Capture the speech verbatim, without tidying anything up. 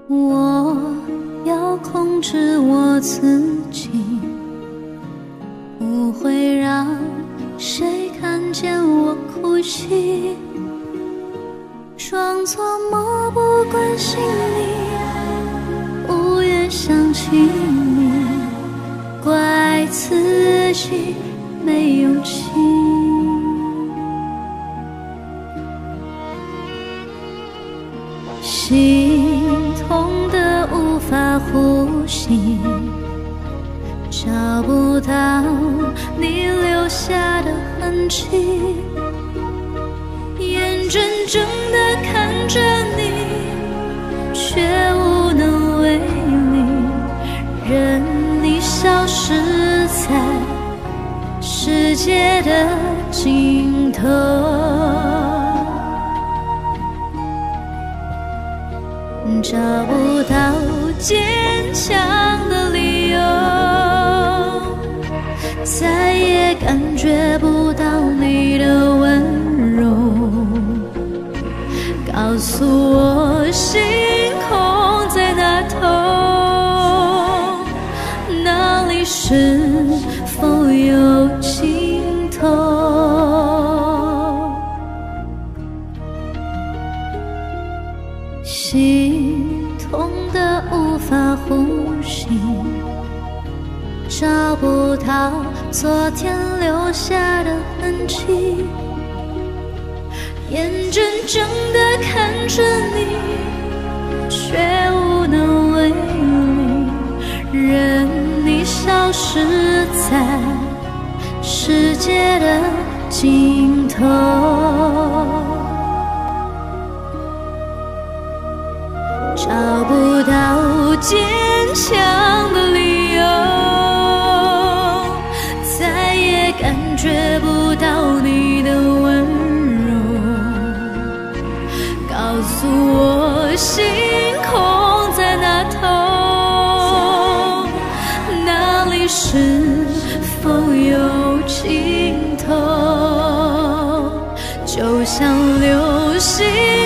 我要控制我自己，不会让谁看见我哭泣，装作漠不关心你，午夜想起你，怪自己没勇气。心痛得无法呼吸，找不到你留下的痕迹，眼睁睁地看着你，却无能为力，任你消失在世界的尽头。找不到坚强的理由，再也感觉不到你的温柔。告诉我星空在哪头，那里是否有尽头？心痛得无法呼吸，找不到昨天留下的痕迹，眼睁睁地看着你，却无能为力，任你消失在世界的尽头。找不到坚强的理由，再也感觉不到你的温柔。告诉我星空在哪头，那里是否有尽头？就像流星